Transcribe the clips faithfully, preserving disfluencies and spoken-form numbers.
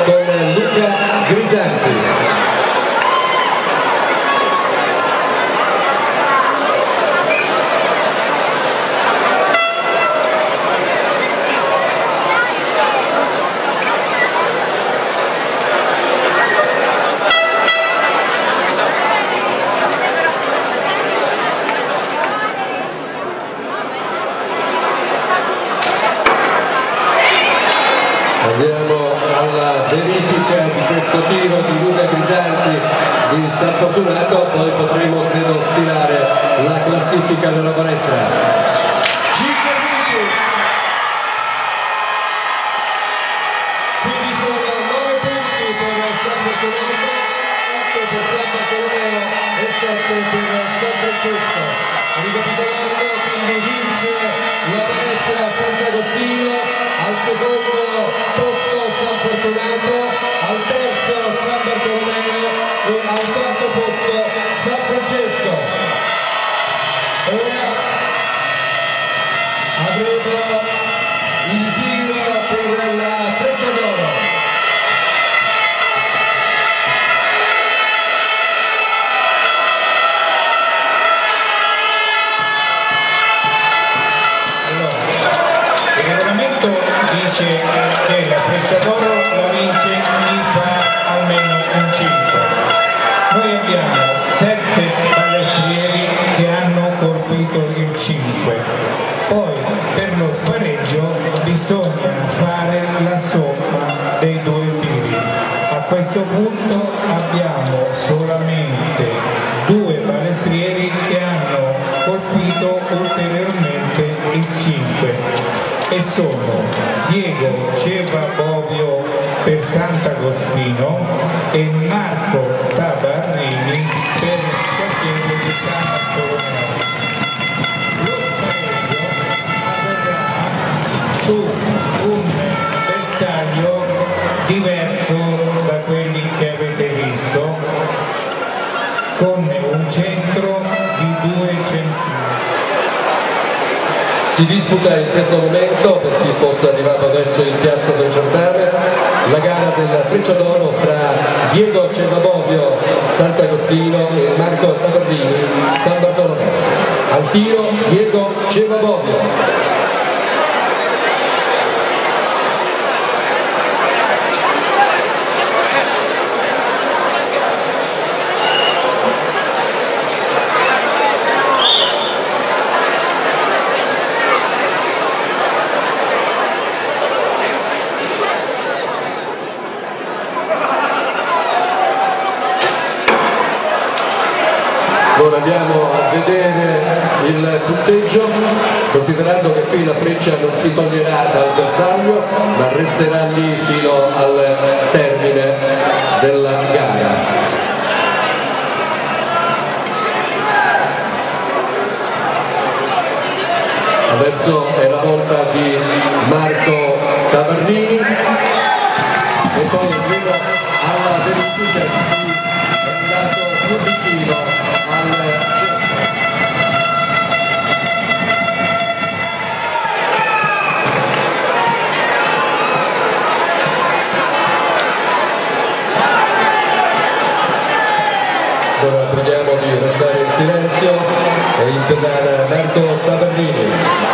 con Luca Grisanti. Andiamo alla verifica di questo tiro di Luca Grisanti di San Fortunato, poi potremo credo stilare la classifica della palestra. cinque punti, quindi sono nove punti per San Fortunato, otto per San Bartolomeo e sette per San Francesco. Ricapitolando, quindi vince la palestra Sant'Agostino, al secondo posto San Fortunato, al terzo San Bartolomeo e al quarto posto San Francesco. Ora avremo il tiro per la Freccia d'Oro. Dice che la Freccia d'Oro la vince chi fa almeno un cinque. Noi abbiamo sette balestrieri che hanno colpito il cinque. Poi per lo spareggio bisogna fare la somma dei due tiri. A questo punto abbiamo solamente due balestrieri che hanno colpito ulteriormente il cinque. E sono Diego Cevabovio per Sant'Agostino e Marco Tabarrini per il quartiere di San Bartolomeo. Lo spareggio avverrà su un bersaglio diverso da quelli che avete visto, con un centro di due centimetri. Si disputa in questo momento, per chi fosse arrivato adesso in piazza del Giordano, la gara della Freccia d'Oro fra Diego Cevabovio Sant'Agostino e Marco Tabarrini San Bartolomeo. Al tiro Diego Cevabovio. Ora andiamo a vedere il punteggio, considerando che qui la freccia non si toglierà dal bersaglio ma resterà lì fino al termine della gara. Adesso è la volta di Marco Tabarrini e poi arrivo alla verifica di chi è andato più vicino al centro. Ora preghiamo di restare in silenzio e impedare Marco Tabarrini.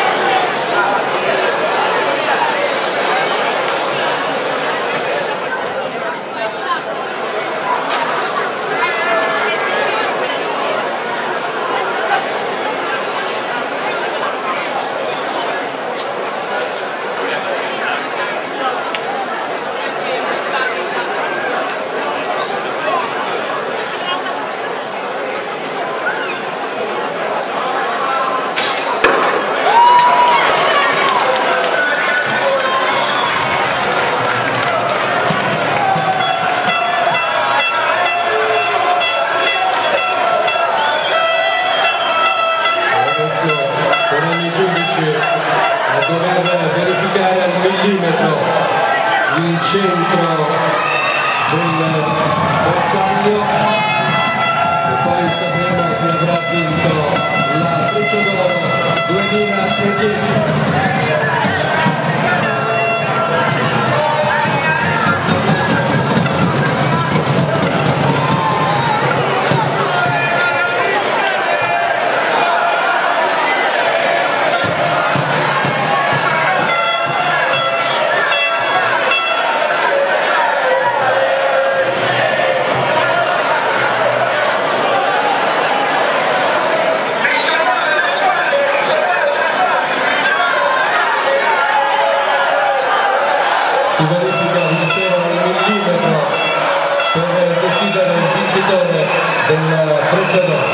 Saranno i giudici a dover verificare al millimetro il centro del bersaglio e poi sapremo chi avrà vinto la Freccia d'Oro duemiladieci. verifica vinceva al millimetro per decidere il vincitore del Frecciadoro.